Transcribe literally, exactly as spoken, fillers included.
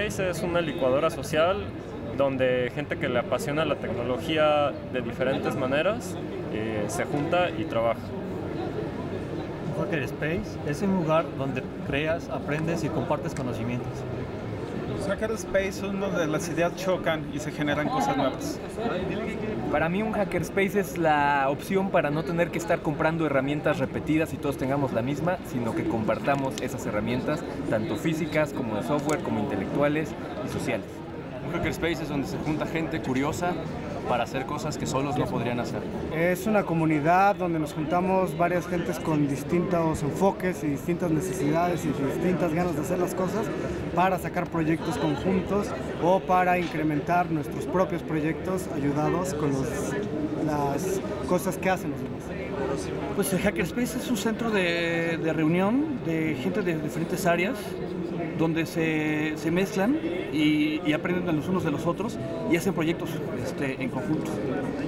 Hackerspace es una licuadora social donde gente que le apasiona la tecnología de diferentes maneras eh, se junta y trabaja. Hackerspace es un lugar donde creas, aprendes y compartes conocimientos. Hackerspace es donde las ideas chocan y se generan cosas nuevas. Para mí un hackerspace es la opción para no tener que estar comprando herramientas repetidas y todos tengamos la misma, sino que compartamos esas herramientas, tanto físicas como de software, como intelectuales y sociales. Un hackerspace es donde se junta gente curiosa para hacer cosas que solos no podrían hacer. Es una comunidad donde nos juntamos varias gentes con distintos enfoques y distintas necesidades y distintas ganas de hacer las cosas para sacar proyectos conjuntos o para incrementar nuestros propios proyectos ayudados con los, las cosas que hacen los demás. Pues el Hackerspace es un centro de, de reunión de gente de diferentes áreas donde se, se mezclan y, y aprenden de los unos de los otros y hacen proyectos este, en conjunto.